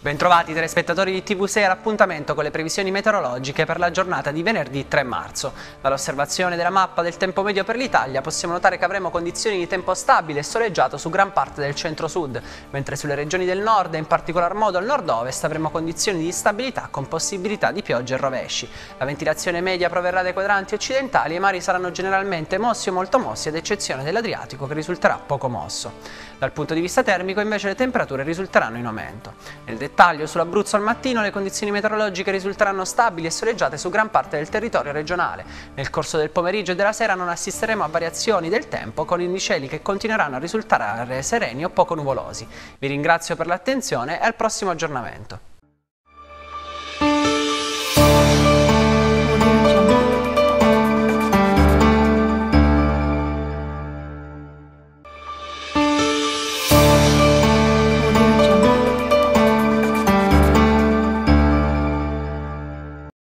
Bentrovati telespettatori di TV6 all'appuntamento con le previsioni meteorologiche per la giornata di venerdì 3 marzo. Dall'osservazione della mappa del tempo medio per l'Italia possiamo notare che avremo condizioni di tempo stabile e soleggiato su gran parte del centro-sud, mentre sulle regioni del nord e in particolar modo al nord-ovest avremo condizioni di stabilità con possibilità di piogge e rovesci. La ventilazione media proverrà dai quadranti occidentali e i mari saranno generalmente mossi o molto mossi, ad eccezione dell'Adriatico che risulterà poco mosso. Dal punto di vista termico invece le temperature risulteranno in aumento. Nel dettaglio, sull'Abruzzo al mattino le condizioni meteorologiche risulteranno stabili e soleggiate su gran parte del territorio regionale. Nel corso del pomeriggio e della sera non assisteremo a variazioni del tempo, con i cieli che continueranno a risultare sereni o poco nuvolosi. Vi ringrazio per l'attenzione e al prossimo aggiornamento.